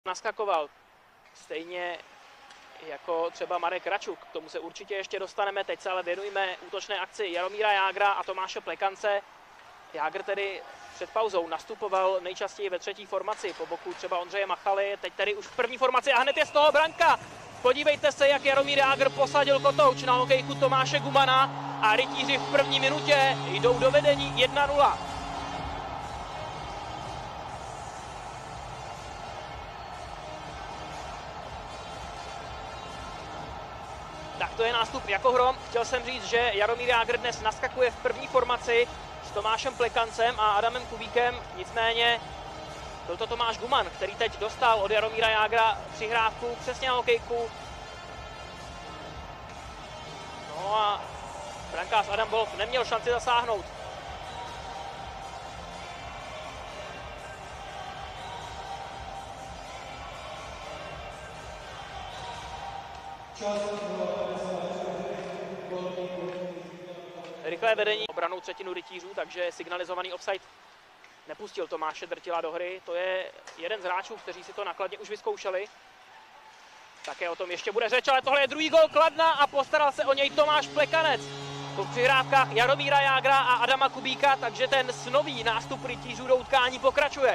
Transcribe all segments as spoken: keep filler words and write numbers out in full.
naskakoval. Stejně jako třeba Marek Račuk. K tomu se určitě ještě dostaneme. Teď se ale věnujeme útočné akci Jaromíra Jágra a Tomáše Plekance. Jágr tedy před pauzou nastupoval nejčastěji ve třetí formaci po boku třeba Ondřeje Machaly. Teď tedy už v první formaci a hned je z toho branka. Podívejte se, jak Jaromír Jágr posadil kotouč na hokejku Tomáše Gumana a rytíři v první minutě jdou do vedení jedna nula. Tak to je nástup jako hrom. Chtěl jsem říct, že Jaromír Jágr dnes naskakuje v první formaci s Tomášem Plekancem a Adamem Kubíkem. Nicméně byl to Tomáš Guman, který teď dostal od Jaromíra Jágra přihrávku přesně na hokejku. No a brankář Adam Wolf neměl šanci zasáhnout. Rychlé vedení obranou třetinu rytířů, takže signalizovaný offside nepustil Tomáše Drtila do hry. To je jeden z hráčů, kteří si to nakladně už vyzkoušeli. Také o tom ještě bude řeč, ale tohle je druhý gol Kladna a postaral se o něj Tomáš Plekanec. Po přihrávkách Jaromíra Jágra a Adama Kubíka, takže ten snový nástup rytířů do utkání pokračuje.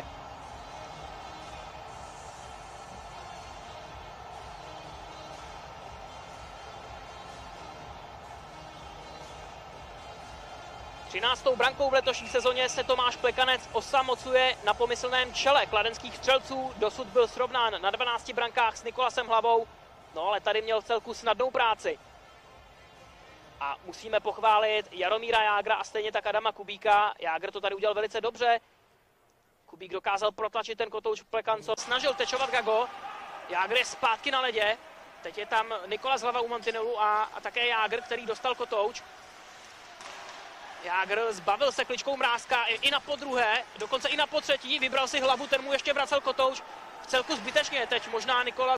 třináctou brankou v letošní sezóně se Tomáš Plekanec osamocuje na pomyslném čele kladenských střelců. Dosud byl srovnán na dvanácti brankách s Nikolasem Hlavou, no ale tady měl celku snadnou práci. A musíme pochválit Jaromíra Jágra a stejně tak Adama Kubíka. Jágr to tady udělal velice dobře. Kubík dokázal protlačit ten kotouč Plekanco. Snažil tečovat Gago. Jágr je zpátky na ledě. Teď je tam Nikolas Hlava u mantinelu a, a také Jágr, který dostal kotouč. Jágr zbavil se kličkou Mrázka i na podruhé, dokonce i na potřetí, vybral si Hlavu, ten mu ještě vracel kotouč. V celku zbytečně teď možná Nikola